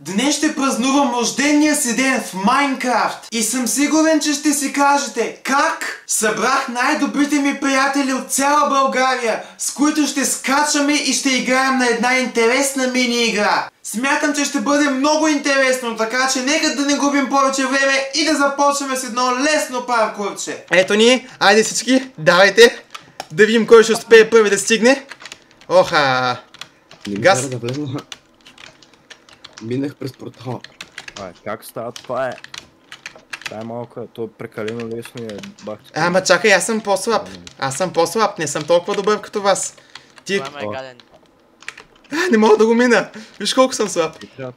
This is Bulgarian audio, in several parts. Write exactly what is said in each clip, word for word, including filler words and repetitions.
Днес ще празнувам рождения си ден в Майнкрафт и съм сигурен, че ще си кажете как събрах най-добрите ми приятели от цяла България, с които ще скачаме и ще играем на една интересна мини-игра. Смятам, че ще бъде много интересно, така че нека да не губим повече време и да започнем с едно лесно паркурче. Ето ни, айде всички, давайте, да видим кой ще успее първи да стигне. Оха! Газ! Минах през портала. А, как става това е? Това е малко, то е прекалено лесно и е бах. Ама чакай, аз съм по-слаб. Аз съм по-слаб, не съм толкова добър като вас. Ти... Това ме е гаден. А, не мога да го мина. Виж колко съм слаб.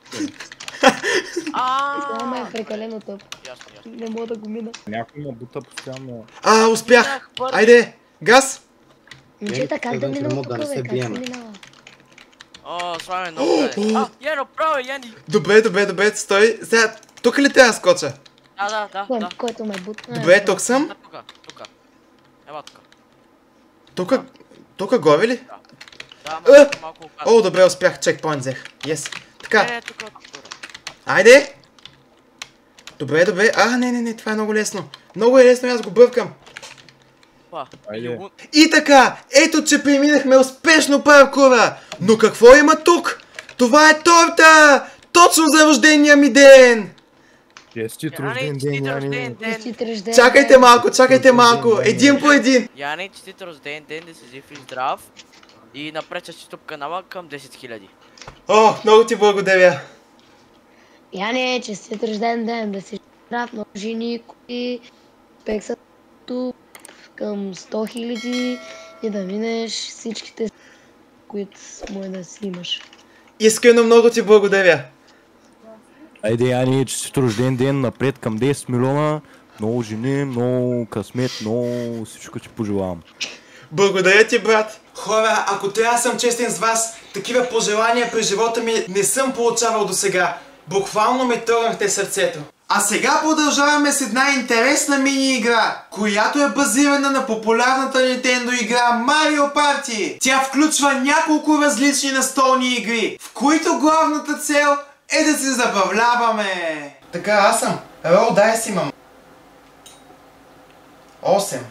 Това ме е прекалено тъп. Не мога да го мина. Някой ме бута постоянно. А, успях. Айде, газ. Момчета, как да мина от тук, бе? Как се минава? О, слава е много гаден. А, Яно, право, Яни. Добре, добре, добре, стой. Сега, тук ли трябва да скоча? Да, да, да, да. Който ме бутна. Добре, тук съм. Тука, тука. Ела тука. Тука, тука горе ли? Да, Е! малко опасно. О, добре, успях, чекпоинт взех. Yes. Така, Не, тука, тука. айде. Добре, добре. А, не, не, не, това е много лесно. Много е лесно, аз го бъркам. Па, Айде. И така, ето че преминахме успешно паркура. Но какво има тук? Това е торта! Точно за рождения ми ден! Честит Яни, рожден ден, честит рожден Яни. ден. Честит рожден Чакайте ден. малко, чакайте малко. Един по един. Яни, честит рожден ден, да си жив и здрав. И напред с YouTube канала към десет хиляди. О, много ти благодаря. Яне, честит рожден ден, да си здрав, много жени, кои пексат тук към сто хиляди и да минеш всичките, които може да си имаш. Искрено много ти благодаря. Айде, Яни, честит рожден ден, напред към десет милиона. Много жени, много късмет, много всичко ти пожелавам. Благодаря ти, брат. Хора, ако трябва да съм честен с вас, такива пожелания през живота ми не съм получавал до сега. Буквално ме тръгнахте сърцето. А сега продължаваме с една интересна мини-игра, която е базирана на популярната Nintendo игра Mario Party. Тя включва няколко различни настолни игри, в които главната цел е да се забавляваме. Така, аз съм. Roll Dice имам. осем.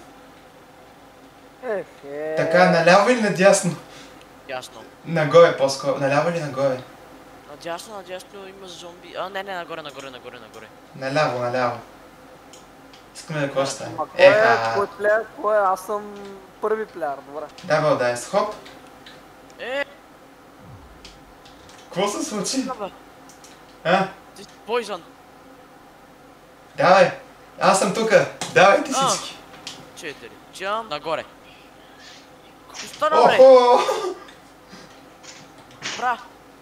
Така, наляво или надясно? Ясно. Нагоре по-скоро. Наляво или нагоре? Надясно, надясно има зомби. А, не, не, нагоре, нагоре, нагоре, нагоре. Наляво, наляво. Искаме да какво ще стане. А кой е, Еха. кой е плеер? Кой е? Аз съм първи плеер, добре. Дабъл дайс, хоп. Е, Какво се случи? бе, А? ти си Poison. Давай. Аз съм тука. Давайте А. всички. Четири. Джам, нагоре. Какво стана, бре? Охо! Бра.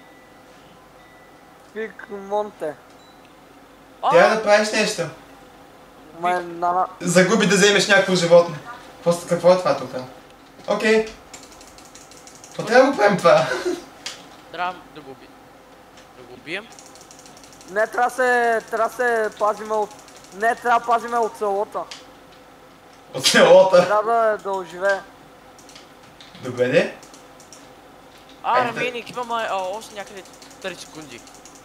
Пик Монте. Трябва да правиш нещо. Май, нана... Загуби да вземеш някакво животно. Просто какво е това тук? Окей. Какво трябва да го правим това? Трябва да го убием. Да го убием. Не, трябва да се... Трябва да се пазиме от... Не, трябва да пазиме от селота. От селота. Трябва да, да оживее. Добре де. А, Ето. Равейник, имаме а, още някъде три секунди.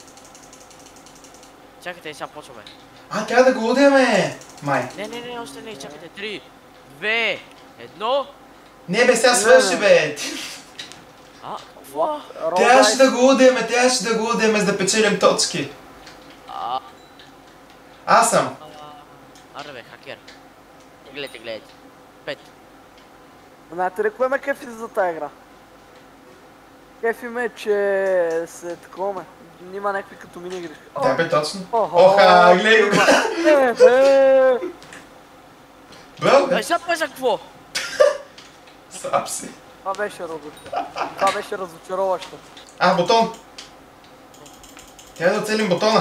Чакайте, сега почваме. А, трябва да го удеме. Май. Не, не, не, още не, чакайте. Три, две, едно. Не бе, сега свърши бе. А, какво? Трябваше да го удеме, трябваше да го удеме, за да печелим точки. А, Аз съм. аре бе, хакер. Гледайте, гледайте. Пет. Знаете ли кое ме кефи за тази игра? Кефи ме, че се таковаме. Има някакви като мини игри. Да бе, точно. Охо. Оха, гледай го. Е, е. Браво бе. Ай, сега пъжа какво? Слаб си. Това беше разочароващо. Това беше разочароващо. А, бутон. Трябва да оцелим бутона.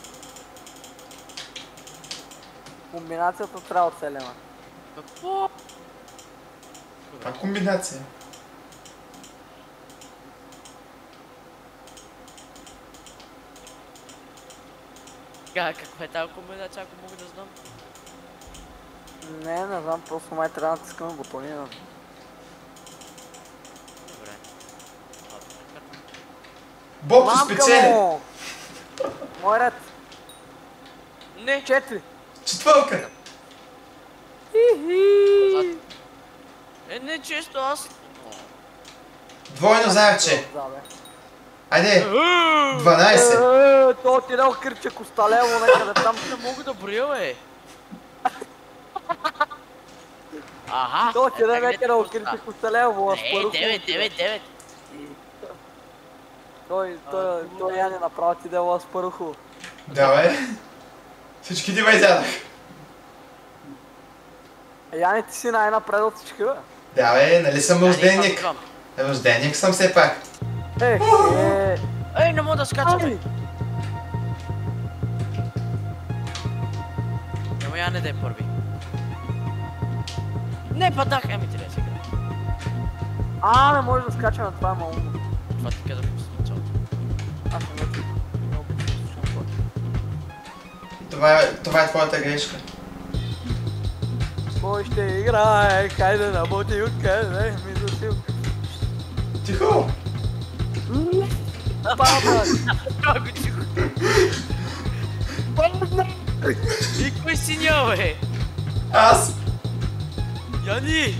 Комбинацията трябва да оцелена. Какво? Това комбинация. Ка, каква е тази комбинация, ако мога да знам? Не, не знам, просто май трябва да натискаме бутони. Не. Добре. Боб ще спечели. му! Мой ред. Не. Четири. Четвърка. Хи-хи. Е, не често аз. Двойно заевче. Да, бе. Айде. дванайсет. Е, то отидел Кирче Косталево някъде там. Не мога да броя, бе. Аха. То отиде е, така, някъде от Кирче Косталево. а Е, спарухо девет, отиде. девет, девет. Той, той, той Яни направо ти дела с парухо. Да, бе. Всички ти ме изядах. Яни, ти си най-напред от всички, бе. Да, бе, нали съм рожденник? Ай, Рожденник съм все пак. Ех, е. Ей, не мога да скачам, бе. Ай, Няма я не да е първи. Не, падах, еми трябва да се игра. А, не може да скача на това, ама умно. Това ти казах в началото. Аз не ме не обичам да слушам това. Това е, това е твоята грешка. Кой ще играе, хайде на бутилка, дай ми засилка. Тихо! Падна! Много тихо. И кой си ня, бе? Аз! Яни!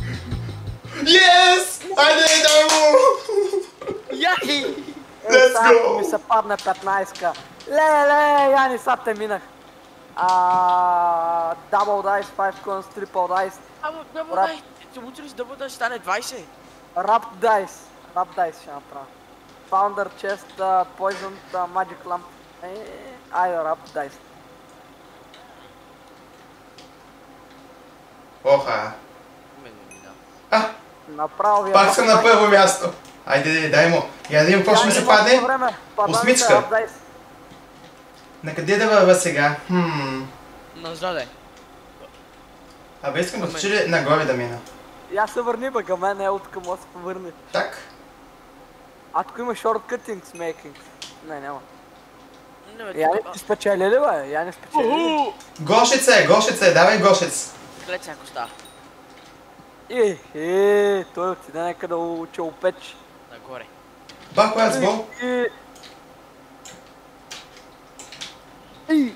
Yes! Айде, дай му! Яни! Е, Let's сега go! ми се падне петнайсет-ка. Леле, Яни, сега те минах. А, Double Dice, пет coins, Triple Dice, Амо, да му Рап. дай. Ти му да му дай, стане двайсет. Wrapped Dice. Wrapped Dice ще направя. Founder Chest, uh, Poison, uh, Magic Lamp. Е, айде, Wrapped Dice. Оха! Мен не ми да. А, Направо ви. пак съм на първо място. Айде, дай му. Я да видим какво ще ми се падне. Осмичка. На къде да върва сега? Хм. Назад е. Абе, искам да чули нагоре да мина. Я се върни бе към мен, е от към може да се повърне. Так. А тук има shortcutting с making. Не, няма. Не, бе, Я тук- не спечели ли бе? Я не спечели ли? Уху! Гошица е, гошица е, давай гошец. Гледай сега ако става. Е, е, той отиде нека да учи опечи. Нагоре. Бак, коя сбол? Е, е,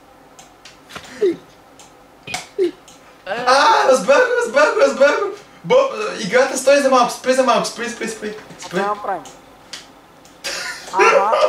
А, разбрах го, разбрах го, разбрах го. Боб, играта стои за малко, спри за малко, спри, спри, спри. Спри. Какво направим? Ага,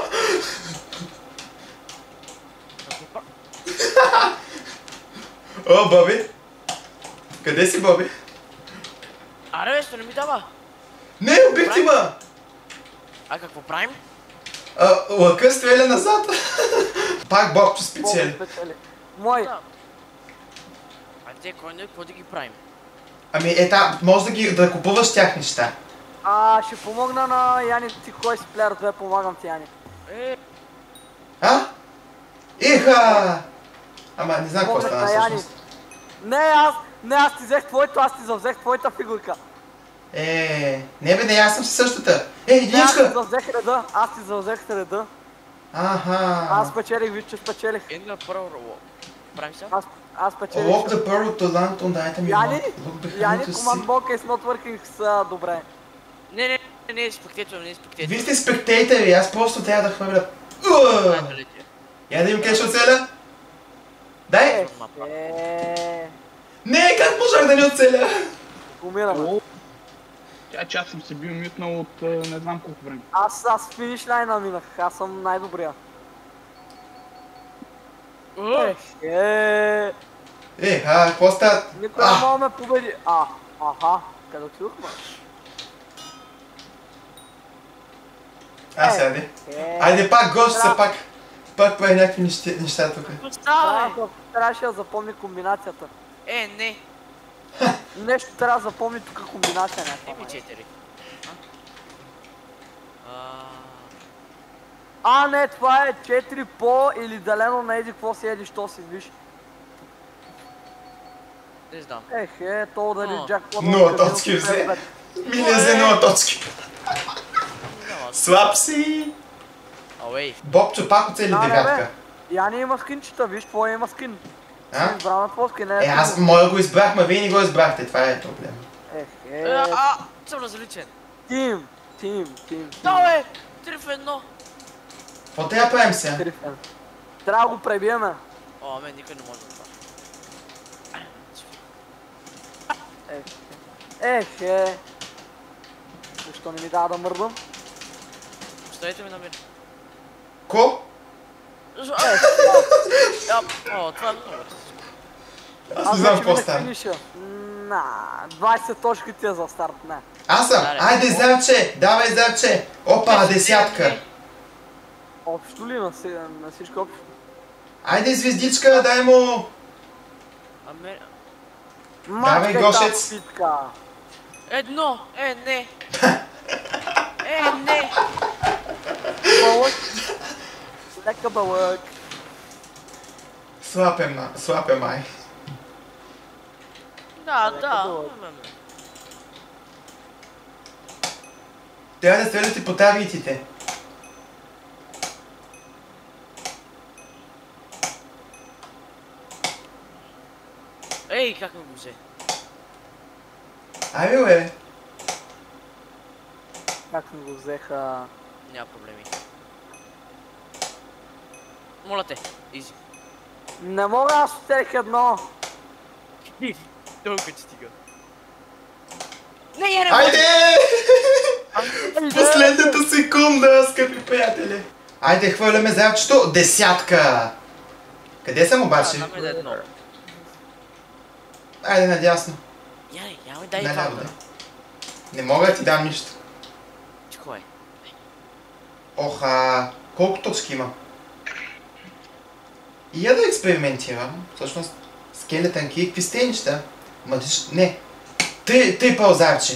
О, Боби. Къде си, Боби? Аре, бе, що не ми дава. Не, убих ти ма! А какво правим? А, лъка стреля назад. Пак Бобчо Бог спечели. спечели. Мой, Да. А те кой не, какво да ги правим? Ами е там, може да ги да купуваш тях неща. а, ще помогна на Яни, ти кой си плеер, две помагам ти, Яни. Е, А? Иха! Ама не знам какво Помогнах стана на Яни. всъщност. Не, аз, не, аз ти взех твоето, аз ти завзех твоята фигурка. Е, не бе, не, аз съм си същата. Е, Не, аз ти единичка! завзех реда, аз ти завзех реда. Аха. Аз спечелих, виж, че спечелих. е на първо роло. Правим сега? Аз, аз спечелих. Lock the pearl to land on the item you Яни, want. Look behind Яни, to see. команд блока is not working с добре. Не, не, не, не, спектатор, не спектатор. Вие сте спектейтери, аз просто трябва да хвърля. Уа! Я да им кеш оцеля. Дай! Е, е, Не, как можах да не оцеля? умираме. О, Тя че аз съм се бил мютнал от а, не знам колко време. Аз, аз финиш лайна минах, аз съм най-добрия. Ех, е, Е, а, какво става? никой не А, мога да ме победи. А, аха, къде отидохме? а, сяде. Е, Айде пак, гош са Трябва- пак. Пак прави някакви неща, неща тук. Какво става, трябва да- трябваше да запомни комбинацията. бе? Е, не. Нещо трябва да запомни тук комбинация Не ми някаква. четири. А, А, не, това е четири по или делено на еди какво си еди, що си, виж. не знам. Ех, е, то дали О. джакпот. Нула точки взе. Ми не взе нула точки. Не знам аз. Слаб си. Ауей. Бобчо пак оцели Да, бе, девятка. Яни има скинчета, виж, твоя има скин. А? Си избрал на твой скин, не Е, аз моя го избрах, ма вие не го избрахте, това е проблем. Ех, Е, е, а, съм различен. тим, тим, тим, тим. Да, бе! Три в едно. Какво трябва да правим сега? Трифен. Трябва да го пребиеме. О, мен никой не може да това. Ех, е. Защо не ми дава да мърдам? Оставете ми на мен. Ко? Защо? О, това е много бързо. Аз не знам какво става. На, двайсет точки ти е за старт, не. Аз съм. Айде, Зарче. Давай, Зарче. Опа, десятка. Общо ли на, си, на всичко общо? Айде, звездичка, дай му. Аме... Давай, Гошец. Едно! Е, не! Е, не! Бълък. Лека бълък. Слаб е, ма. Слаб е, май. Да, да. Трябва да стреляте по таргетите. Ей, как ме го взе? Айде, бе. Как ми го взеха? Няма проблеми. Моля те, изи. Не мога, аз отех едно. Толкова че стига. Не, я не мога! Айде! Последната секунда, скъпи приятели. Айде, хвърляме зарчето. Десятка. Къде съм обаче? Там е да едно. Айде, надясно. Яй, я ми дай Наляво, това. да. Не мога да ти дам нищо. Тихо е. Оха, колко точки има? И я да експериментирам. Всъщност, скелетън ки, какви сте неща? Мъдиш... Не. Три, три пълзарче.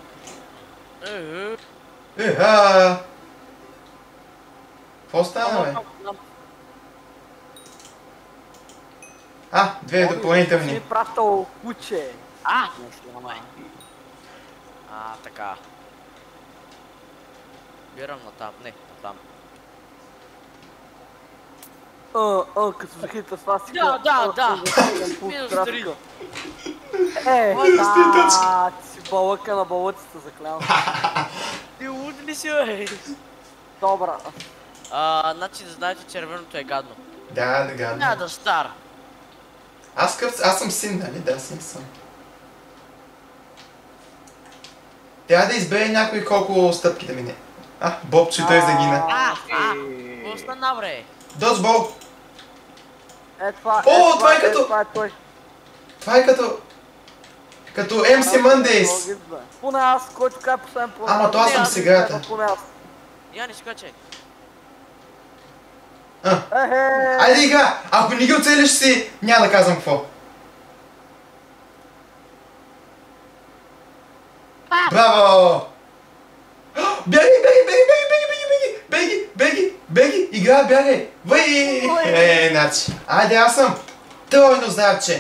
Еха. Какво стана, бе? А, две допълнителни. Си пращал куче. А! Май. А, така. Бирам натам, не, натам. А, а, като захита свастика. Да, да, да. Минус Минус три. три. Е, Минус три точки. а, ти си бълъка на бълъците, заклявам. Ти луд ли си, бе? Добра. А, значи да знаете, червеното е гадно. Да, да, гадно. Няма да стар. Аз къв... Аз съм син, нали? Да, син съм. Трябва да избере някой колко стъпки да мине. А, Бобче, той загина. А, а, какво стана, бре? Доджбол! Е, това, О, е, това е е, като- това е той. Това е като... Като Ем Си Mondays. Поне аз, който кай последен по... Ама то аз съм с играта. Поне аз. Я не скачай. А, Ехе! айде игра! Ако не ги оцелиш си, няма да казвам какво. Браво! Бягай, бягай, бягай, бягай, бягай, бягай, беги, беги, беги, игра, бягай! Въй! Е, значи. Айде, аз съм тройно здарче.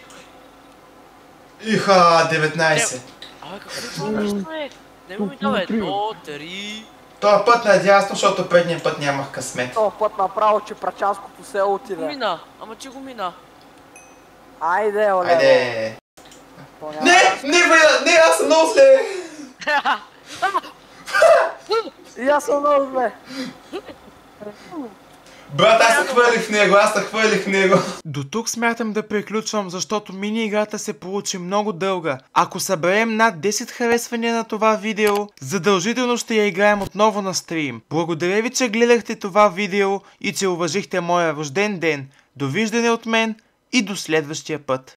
Иха, деветнайсет. Абе, какво е това нещо, бе? Не ми дава едно, три... Това път надясно, защото предния път нямах късмет. Този път направо, че прачанското село Го отиде. мина, ама че го мина. Айде, оле. Айде. То няма Не, да- не, бе, не, аз съм много зле. И аз съм много зле. Брат, аз се хвърлих в него, аз се хвърлих в него. До тук смятам да приключвам, защото мини играта се получи много дълга. Ако съберем над десет харесвания на това видео, задължително ще я играем отново на стрим. Благодаря ви, че гледахте това видео и че уважихте моя рожден ден. Довиждане от мен и до следващия път.